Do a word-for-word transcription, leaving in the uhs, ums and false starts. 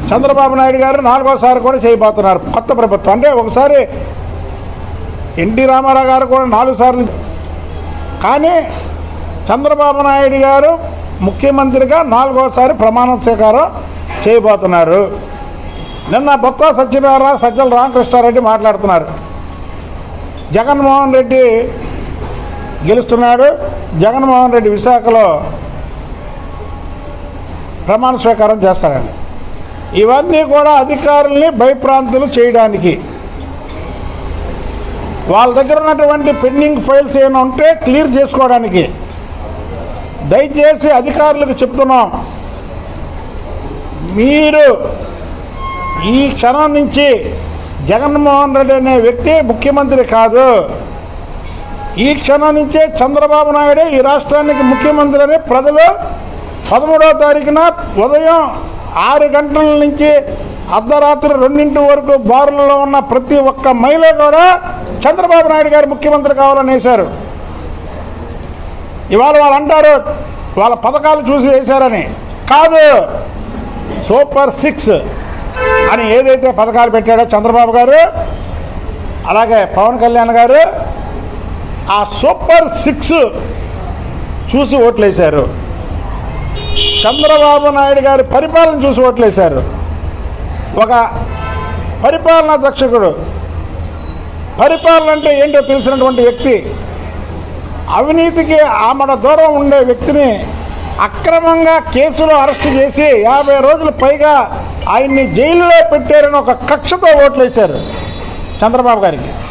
చంద్రబాబు నాయుడు గారు నాలుగోసారి కూడా చేయబోతున్నారు కొత్త ప్రభుత్వం. అంటే ఒకసారి ఎన్టీ రామారావు గారు కూడా నాలుగు సార్లు, కానీ చంద్రబాబు నాయుడు గారు ముఖ్యమంత్రిగా నాలుగోసారి ప్రమాణ స్వీకారం చేయబోతున్నారు. నిన్న బొత్స సత్యనారాయణ సజ్జల రామకృష్ణారెడ్డి మాట్లాడుతున్నారు. జగన్మోహన్ రెడ్డి గెలుస్తున్నాడు, జగన్మోహన్ రెడ్డి విశాఖలో ప్రమాణ స్వీకారం చేస్తారండి. ఇవన్నీ కూడా అధికారుల్ని భయప్రాంతులు చేయడానికి, వాళ్ళ దగ్గర ఉన్నటువంటి పెండింగ్ ఫైల్స్ ఏమైనా ఉంటే క్లియర్ చేసుకోవడానికి. దయచేసి అధికారులకు చెప్తున్నాం, మీరు ఈ క్షణం నుంచి జగన్మోహన్ రెడ్డి అనే వ్యక్తి ముఖ్యమంత్రి కాదు, ఈ క్షణం నుంచే చంద్రబాబు నాయుడు ఈ రాష్ట్రానికి ముఖ్యమంత్రి అని ప్రజలు పదమూడవ తారీఖున ఉదయం ఆరు గంటల నుంచి అర్ధరాత్రి రెండింటి వరకు బారులలో ఉన్న ప్రతి ఒక్క మహిళ కూడా చంద్రబాబు నాయుడు గారు ముఖ్యమంత్రి కావాలని వేశారు. ఇవాళ వాళ్ళు అంటారు వాళ్ళ పథకాలు చూసి వేశారని. కాదు, సూపర్ సిక్స్ అని ఏదైతే పథకాలు పెట్టాడో చంద్రబాబు గారు, అలాగే పవన్ కళ్యాణ్ గారు, ఆ సూపర్ సిక్స్ చూసి ఓట్లేశారు. చంద్రబాబు నాయుడు గారి పరిపాలన చూసి ఓట్లేశారు. ఒక పరిపాలనా దక్షకుడు, పరిపాలన అంటే ఏంటో తెలిసినటువంటి వ్యక్తి, అవినీతికి ఆమడ దూరం ఉండే వ్యక్తిని అక్రమంగా కేసులో అరెస్టు చేసి యాభై రోజుల పైగా ఆయన్ని జైల్లో పెట్టారని ఒక కక్షతో ఓట్లేశారు చంద్రబాబు గారికి.